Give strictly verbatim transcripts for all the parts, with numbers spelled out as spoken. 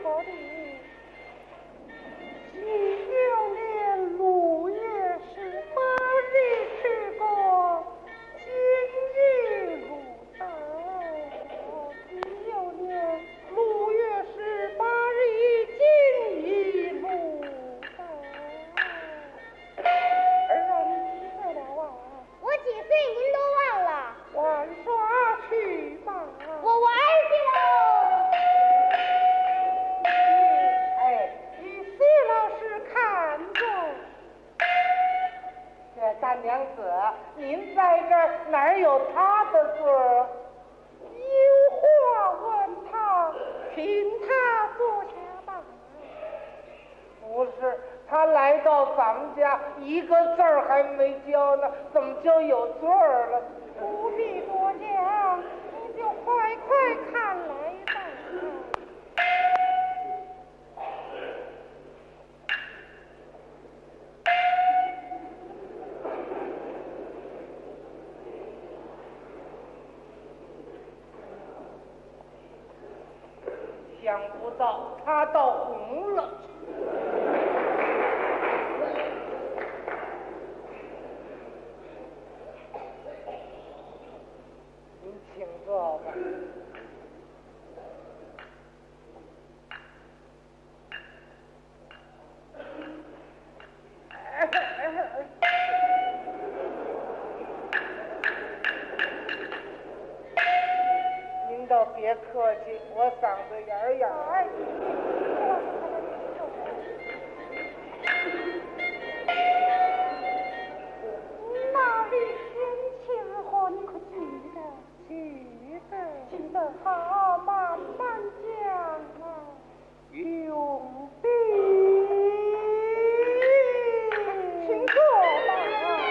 说的。你就连六月十八日去过，今日如到。你又连六月十八日今日如到。儿啊，你几岁了啊？ 我几岁您都忘了？ 玩耍去吧。 我玩去喽。 哎，你徐老师看着。这大娘子，您在这儿哪儿有他的罪儿？有话问他，请他坐下吧。不是，他来到咱们家，一个字儿还没教呢，怎么就有罪儿了？不必多讲，你就快快看来吧。想不到他倒红了。您请坐吧。您倒别客气，我嗓子眼儿痒。哎，那里深情话你可记得？记得，记得好，慢慢讲啊。用笔，请坐吧。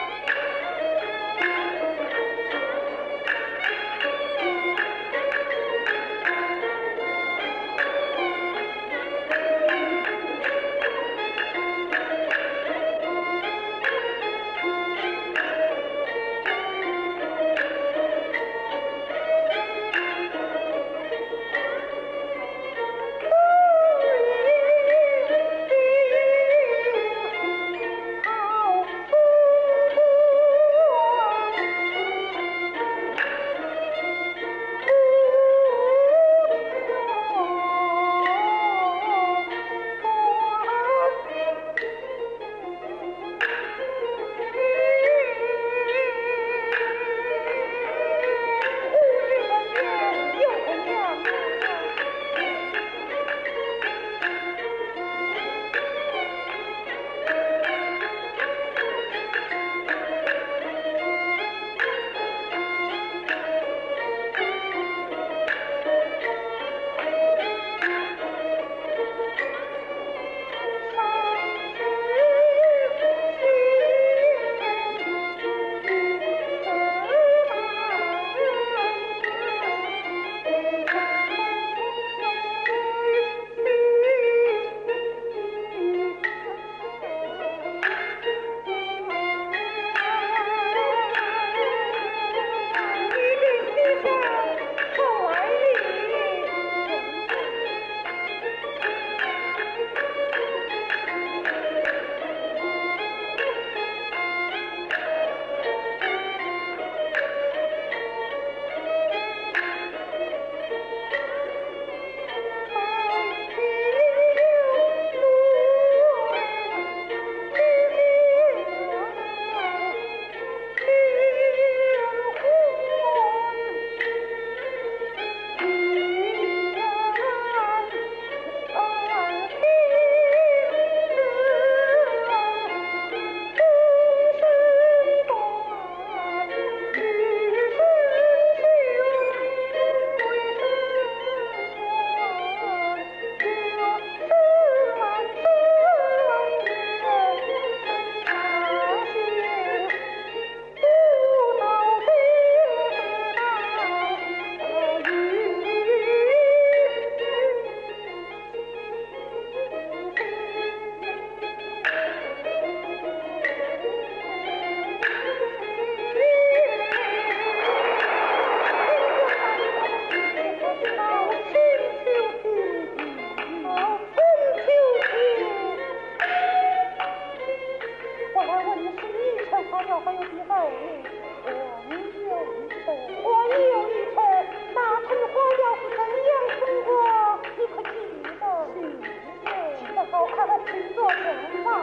花轿还有第三名，我你有一头，我有一头，那乘花轿是怎样送过？你可记得？记得好看，请坐前吧。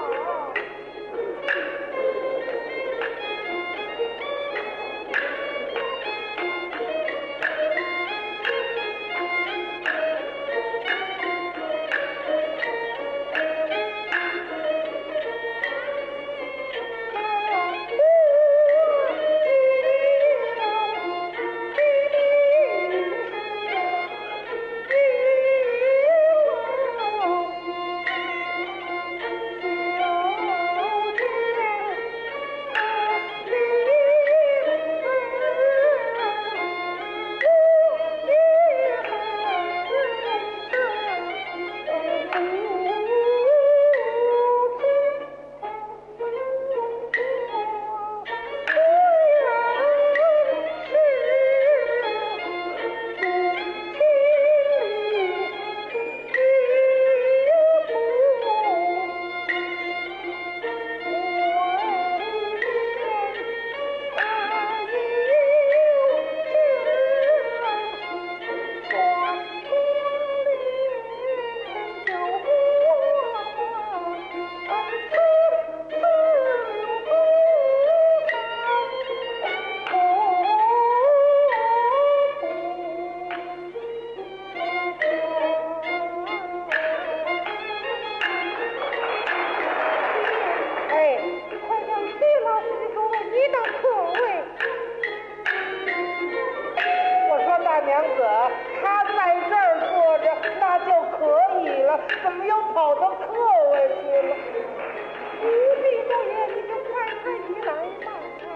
怎么又跑到客位去了？不必多言，你就快快起来吧。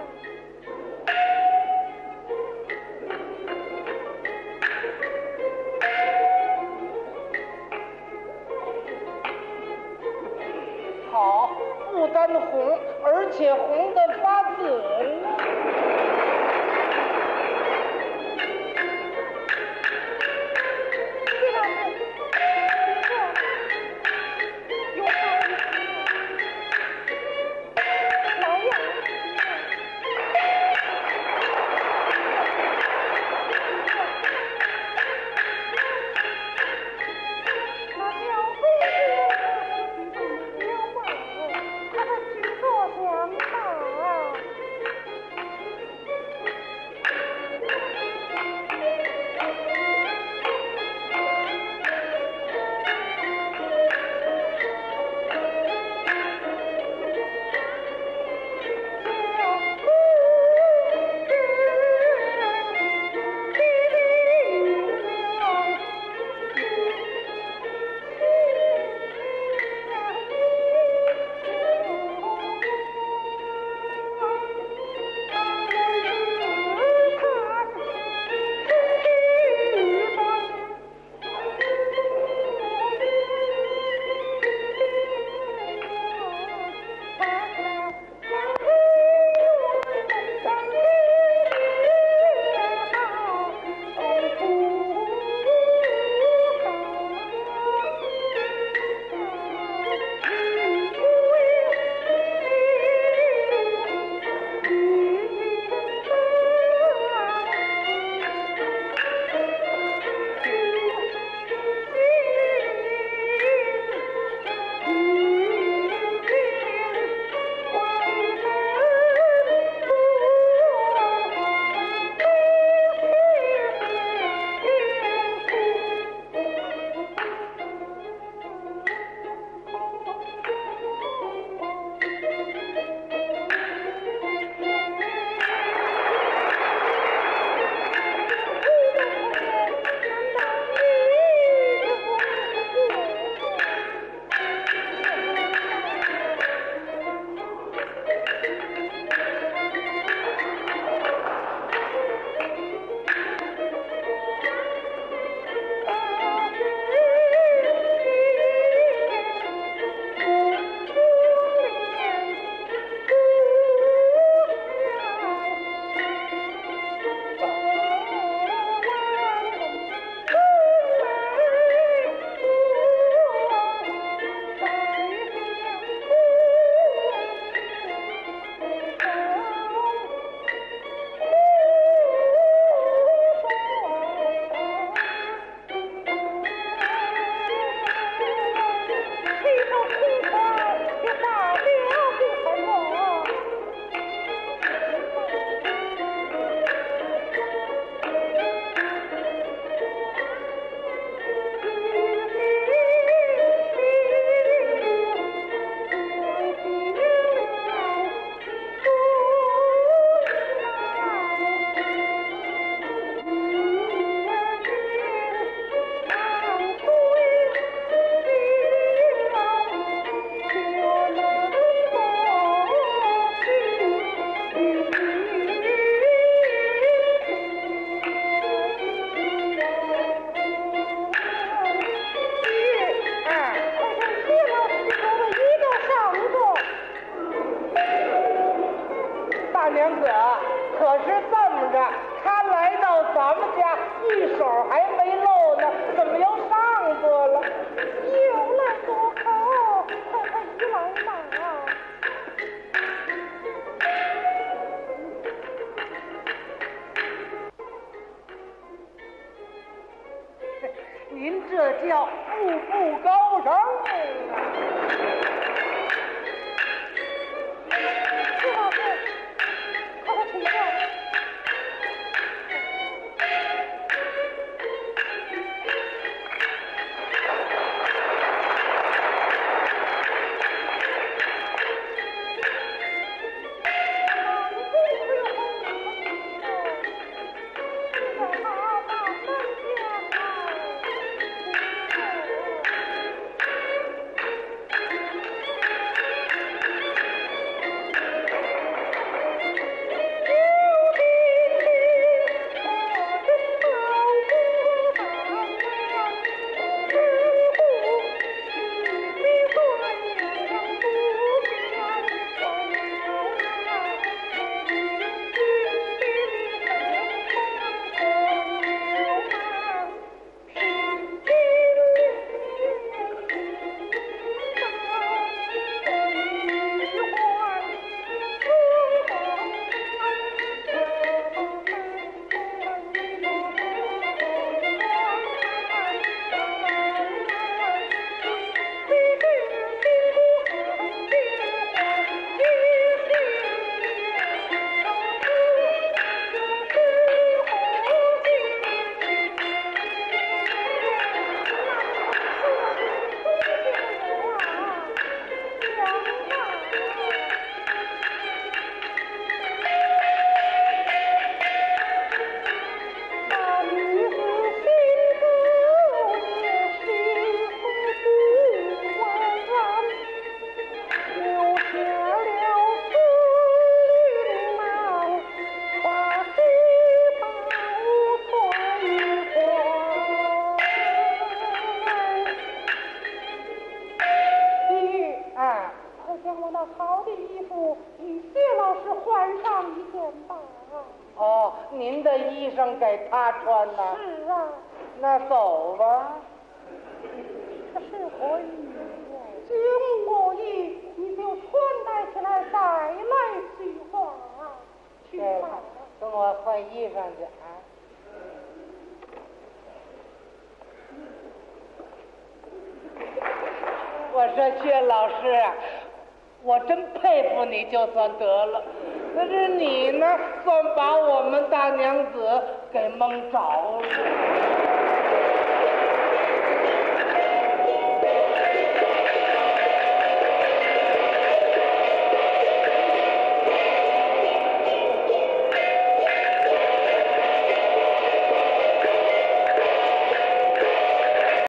好，不单红，而且红的发紫。 大娘子，可是这么着，他来到咱们家，一手还没露呢，怎么又上座了？ 有来多口，快快一来嘛！ 您这叫步步高升啊！ 徐老师，快快请坐。好的衣服，与谢老师换上一件吧。 哦，您的衣裳给他穿呢？ 是啊。 那走吧。 这是何意？经我意，你就穿戴起来，再来去换啊。去换。 跟我换衣裳去啊。我说薛老师啊，我真佩服你，就算得了。可是你呢，算把我们大娘子给蒙着了。